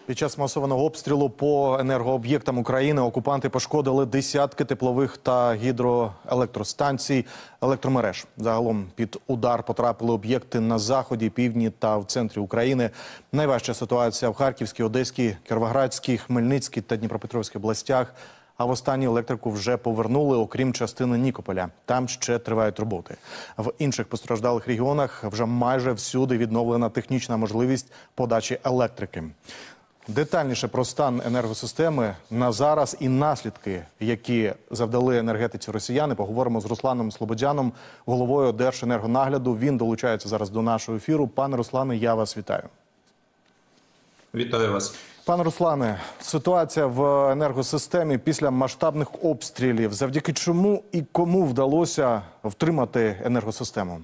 Під час масованого обстрілу по енергооб'єктам України окупанти пошкодили десятки теплових та гідроелектростанцій, електромереж. Загалом під удар потрапили об'єкти на заході, півдні та в центрі України. Найважча ситуація в Харківській, Одеській, Кіровоградській, Хмельницькій та Дніпропетровській областях. А в останню електрику вже повернули, окрім частини Нікополя. Там ще тривають роботи. В інших постраждалих регіонах вже майже всюди відновлена технічна можливість подачі електрики. Детальніше про стан енергосистеми на зараз і наслідки, які завдали енергетиці росіяни, поговоримо з Русланом Слободяном, головою Держенергонагляду. Він долучається зараз до нашого ефіру. Пане Руслане, я вас вітаю. Вітаю вас. Пане Руслане, ситуація в енергосистемі після масштабних обстрілів. Завдяки чому і кому вдалося втримати енергосистему?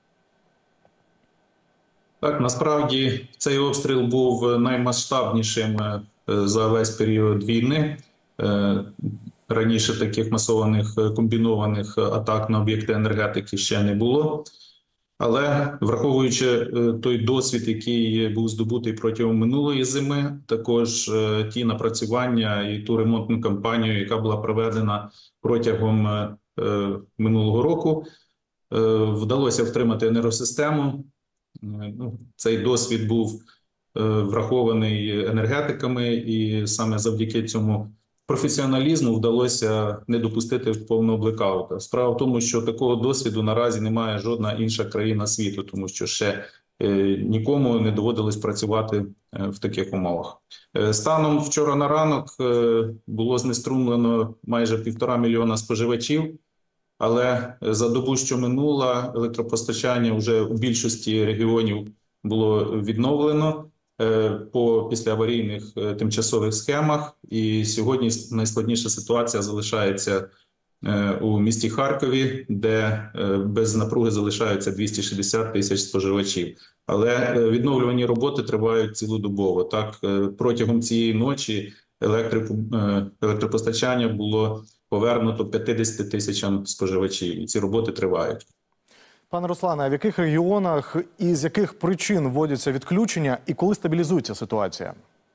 Так, насправді цей обстріл був наймасштабнішим за весь період війни. Раніше таких масованих комбінованих атак на об'єкти енергетики ще не було. Але враховуючи той досвід, який був здобутий протягом минулої зими, також ті напрацювання і ту ремонтну кампанію, яка була проведена протягом минулого року, вдалося втримати енергосистему. Цей досвід був врахований енергетиками, і саме завдяки цьому професіоналізму вдалося не допустити повного блекауту. Справа в тому, що такого досвіду наразі не має жодна інша країна світу, тому що ще нікому не доводилось працювати в таких умовах. Станом вчора на ранок було знеструмлено майже 1,5 мільйона споживачів, але за добу, що минула, електропостачання вже у більшості регіонів було відновлено по післяаварійних тимчасових схемах. І сьогодні найскладніша ситуація залишається у місті Харкові, де без напруги залишаються 260 тисяч споживачів. Але відновлювані роботи тривають цілодобово. Так, протягом цієї ночі електропостачання було повернуто 50 тисячам споживачів, і ці роботи тривають. Пане Руслане, а в яких регіонах і з яких причин вводяться відключення і коли стабілізується ситуація?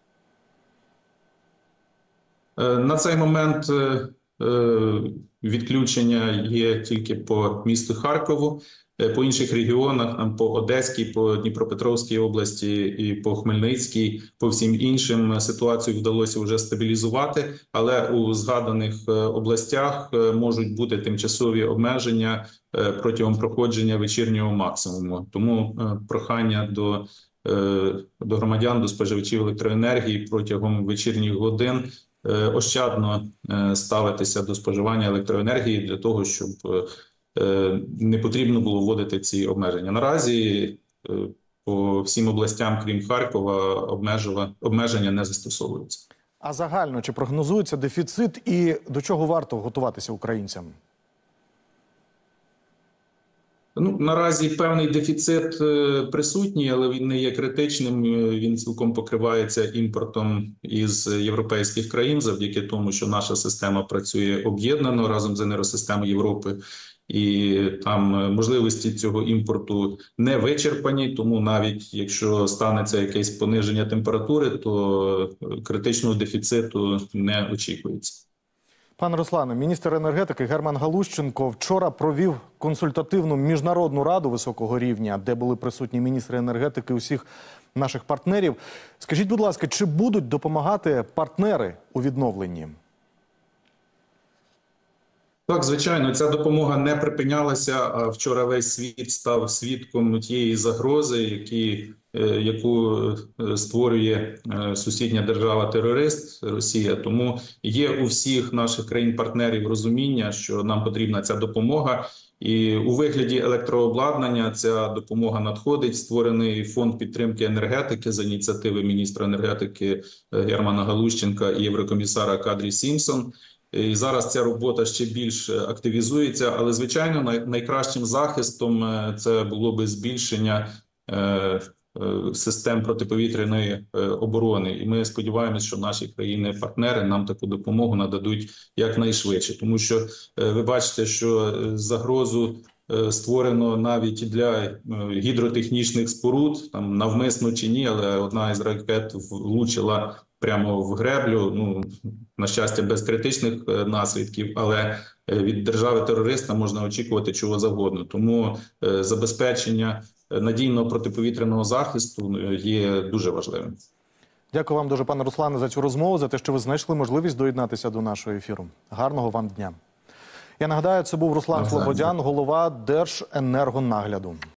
На цей момент відключення є тільки по місту Харкову. По інших регіонах, по Одеській, по Дніпропетровській області і по Хмельницькій, по всім іншим ситуацію вдалося вже стабілізувати, але у згаданих областях можуть бути тимчасові обмеження протягом проходження вечірнього максимуму. Тому прохання до громадян, до споживачів електроенергії протягом вечірніх годин ощадно ставитися до споживання електроенергії для того, щоб не потрібно було вводити ці обмеження. Наразі по всім областям, крім Харкова, обмеження не застосовуються. А загально, чи прогнозується дефіцит і до чого варто готуватися українцям? Наразі певний дефіцит присутній, але він не є критичним. Він цілком покривається імпортом із європейських країн, завдяки тому, що наша система працює об'єднано разом з енергосистемою Європи. І там можливості цього імпорту не вичерпані, тому навіть якщо станеться якесь пониження температури, то критичного дефіциту не очікується. Пане Руслане, міністр енергетики Герман Галущенко вчора провів консультативну міжнародну раду високого рівня, де були присутні міністри енергетики усіх наших партнерів. Скажіть, будь ласка, чи будуть допомагати партнери у відновленні? Так, звичайно, ця допомога не припинялася, а вчора весь світ став свідком тієї загрози, яку створює сусідня держава-терорист Росія. Тому є у всіх наших країн-партнерів розуміння, що нам потрібна ця допомога. І у вигляді електрообладнання ця допомога надходить. Створений фонд підтримки енергетики за ініціативи міністра енергетики Германа Галущенка і єврокомісара Кадрі Сімпсон. І зараз ця робота ще більш активізується, але, звичайно, найкращим захистом це було би збільшення систем протиповітряної оборони. І ми сподіваємось, що наші країни-партнери нам таку допомогу нададуть якнайшвидше. Тому що ви бачите, що загрозу створено навіть для гідротехнічних споруд, там навмисно чи ні, але одна із ракет влучила прямо в греблю. Ну, на щастя, без критичних наслідків, але від держави-терориста можна очікувати чого завгодно. Тому забезпечення надійного протиповітряного захисту є дуже важливим. Дякую вам дуже, пане Руслане, за цю розмову, за те, що ви знайшли можливість доєднатися до нашого ефіру. Гарного вам дня. Я нагадаю, це був Руслан Слободян, голова Держенергонагляду.